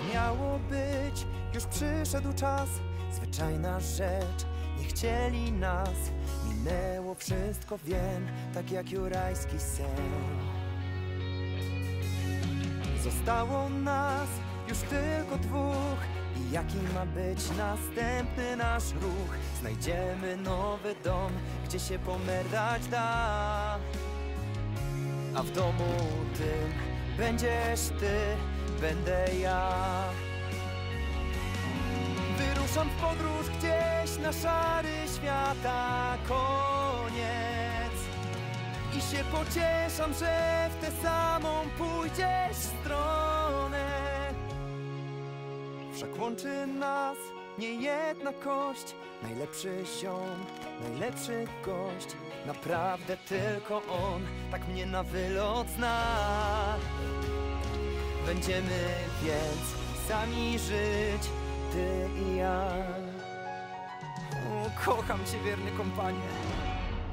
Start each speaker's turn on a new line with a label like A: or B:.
A: miało być, już przyszedł czas. Zwyczajna rzecz, nie chcieli nas. Minęło wszystko, wiem, tak jak jurajski sen. Zostało nas już tylko dwóch. I jaki ma być następny nasz ruch? Znajdziemy nowy dom, gdzie się pomerdać da. A w domu tym będziesz ty, będę ja. Wyruszam w podróż gdzieś na szary świata koniec. I się pocieszam, że w tę samą pójdziesz stronę. Wszak łączy nas niejedna kość. Najlepszy ziom, najlepszy gość. Naprawdę tylko on tak mnie na wylot zna. Będziemy więc sami żyć, ty i ja. O, kocham cię, wierny kompanie.